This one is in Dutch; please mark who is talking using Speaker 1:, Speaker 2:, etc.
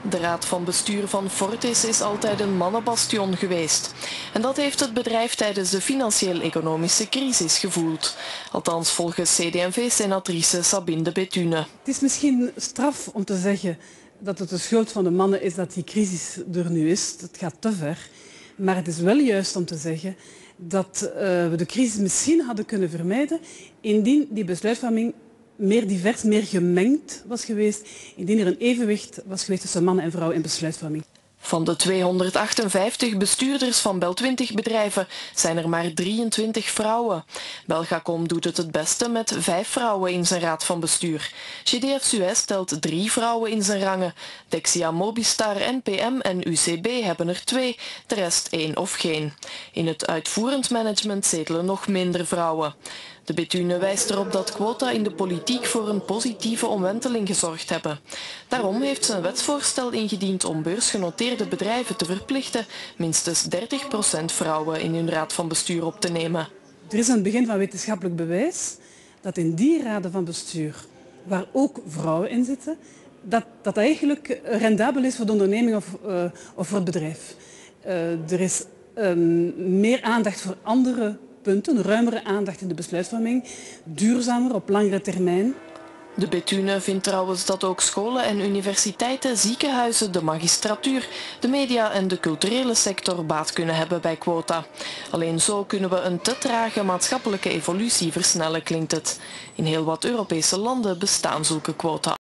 Speaker 1: De raad van bestuur van Fortis is altijd een mannenbastion geweest. En dat heeft het bedrijf tijdens de financieel-economische crisis gevoeld. Althans volgens CD&V-senatrice Sabine de Bethune.
Speaker 2: Het is misschien straf om te zeggen dat het de schuld van de mannen is dat die crisis er nu is. Het gaat te ver. Maar het is wel juist om te zeggen dat we de crisis misschien hadden kunnen vermijden indien die besluitvorming meer divers, meer gemengd was geweest, indien er een evenwicht was geweest tussen mannen en vrouwen in besluitvorming.
Speaker 1: Van de 258 bestuurders van Bel20 bedrijven zijn er maar 23 vrouwen. Belgacom doet het beste met 5 vrouwen in zijn raad van bestuur. GDF Suez telt 3 vrouwen in zijn rangen. Dexia, Mobistar, NPM en UCB hebben er 2, de rest 1 of geen. In het uitvoerend management zetelen nog minder vrouwen. De Bethune wijst erop dat quota in de politiek voor een positieve omwenteling gezorgd hebben. Daarom heeft ze een wetsvoorstel ingediend om beursgenoteerde bedrijven te verplichten minstens 30% vrouwen in hun raad van bestuur op te nemen.
Speaker 2: Er is een begin van wetenschappelijk bewijs dat in die raden van bestuur, waar ook vrouwen in zitten, dat eigenlijk rendabel is voor de onderneming of voor het bedrijf. Er is meer aandacht voor andere punten, ruimere aandacht in de besluitvorming, duurzamer op langere termijn.
Speaker 1: De Bethune vindt trouwens dat ook scholen en universiteiten, ziekenhuizen, de magistratuur, de media en de culturele sector baat kunnen hebben bij quota. Alleen zo kunnen we een te trage maatschappelijke evolutie versnellen, klinkt het. In heel wat Europese landen bestaan zulke quota.